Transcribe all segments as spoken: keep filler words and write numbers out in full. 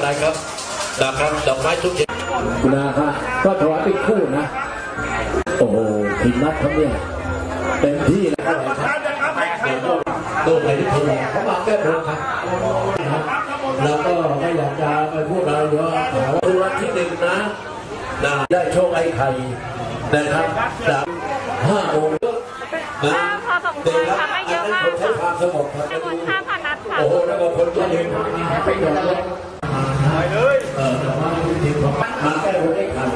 ใดครับนะครับดอกไม้ทุกชนิดนะครับก็ถวายเป็นคู่นะโอ้โหทีมนัดเขาเนี่ยเต็มที่นะครับตัวไหนที่ถูกเขามาแก้ตัวครับเราก็ไม่อยากจะไปพูดอะไรเยอะตัวที่หนึ่งนะได้โชคไอ้ไข่นะครับสามห้าองค์นะเด็กครับอันนั้นคนใช้ความสงบครับโอ้โหแล้วก็คนที่หนึ่งไปหยอกเลยเออแต่ว่าทีมของมาแก้ตัวไอ้ไข่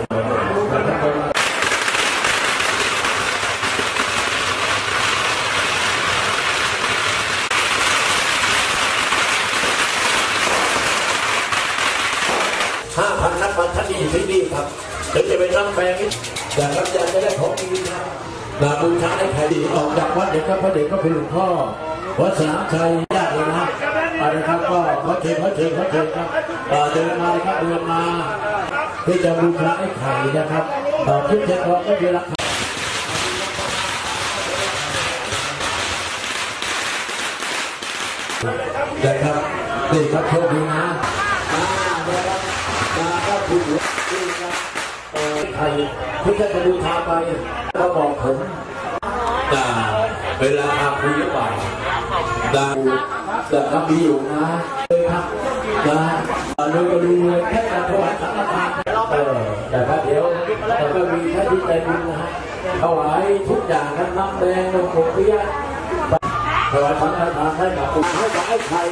ห้าพันนักบอลท่านดีที่นี่ครับถึงจะเป็นน้ำแฟงแต่ครับจะไม่ได้ของดีนะนาบูชาไอ้ไข่ดีออกจากวัดเด็กครับพระเด็กก็เป็นหลวงพ่อวัดสนามชัยญาติเลยนะอะไรครับก็ขอเชิญขอเชิญขอเชิญครับเดินมาเลยครับเดินมาที่จะบูชาไอ้ไข่นะครับทุกเจ้าของก็มีราคาได้ครับนี่ครับโชคดีนะมาก็ถูกที่ครับไทยที่จะบูชาไปก็บอกผมแต่เวลาทำคุยหรือเปล่าแต่แต่ทำดีอยู่นะเลยครับนะดูก็ดูแค่การถวายสังฆทานเออแต่พระเดี๋ยวเราก็มีแค่ที่ใจบุญนะฮะถวายทุกอย่างกันน้ำแดงน้ำผงเปี๊ยะถวายสังฆทานให้กับผู้ให้กับไอ้ไข่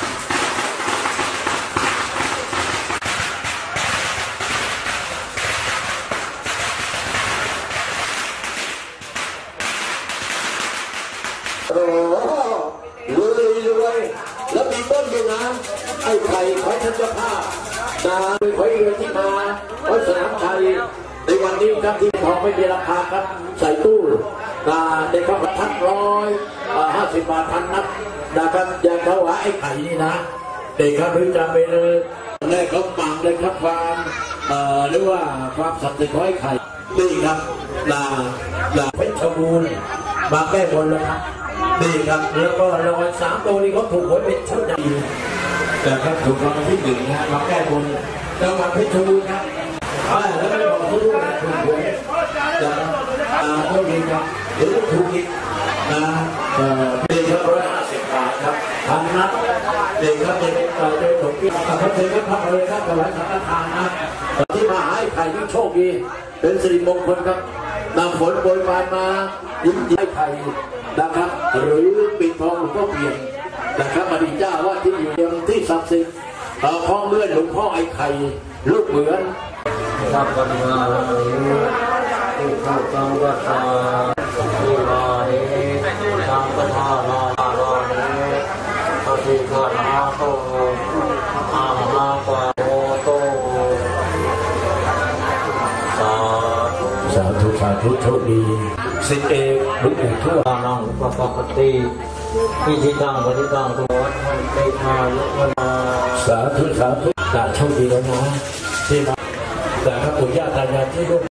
โอ้รวยรวยแล้วมีต้นด้วยนะไอ้ไข่ขอท่านเจ้าภาพนาขอเรือที่มาวัดสนามชัยในวันนี้ครับที่ทองไม่มีราคาครับใส่ตู้นาได้เข้ามาทักร้อยห้าสิบบาทพันนัดนะครับอยากเขาว่าไอ้ไข่นี่นะเด็กครับหรือจะไปเลยแรกเขาปังเลยครับความหรือว่าความศักดิ์สิทธิ์ของไอ้ไข่นี่ครับนานาเพชรบูรณ์มาแก้บนเลยครับนี่ครับแล้วก็รางวัลสามตัวนี้เขาถูกหวยเป็นชุดใหญ่แต่ครับถูกรางวัลที่หนึ่งนะมาแก้บนรางวัลเพชรบูรณ์ครับแล้วก็บอกทุกคนถูกหวยจะโชคดีครับหรือถูกอีกนะเด็กครับร้อยห้าสิบบาทครับพันนัดเด็กครับเด็กเราจะถูกที่กับพระเจ้าพระเลยครับถวายสังฆทานนะที่มาให้ใครที่โชคดีเป็นสิริมงคลครับนำฝนโปรยปลายมายิ้มยิ้มไข่นะครับหรือปิดทองหลวงพ่อเปลี่ยนนะครับอดีตเจ้าว่าที่อยู่ยังที่ศักดิ์สิทธิ์พ่อเมื่อหลวงพ่อไอ้ไข่ลูกเหมือนสัพพะนาอุปัสังกัสสะอุรานิสังฆทานารานิปฏิฆานาโตอาหาปะโมโตสาธุสาธุสาธุโชคดีสิเอกลูกเอกทั่วนังอุปปติอิทิตังปฏิตังตุวัฏมันเตทายุวนาสาธุสาธุสาธุโชคดีแล้วนะที่มาแต่พระปู่ย่าตายายที่ร่วม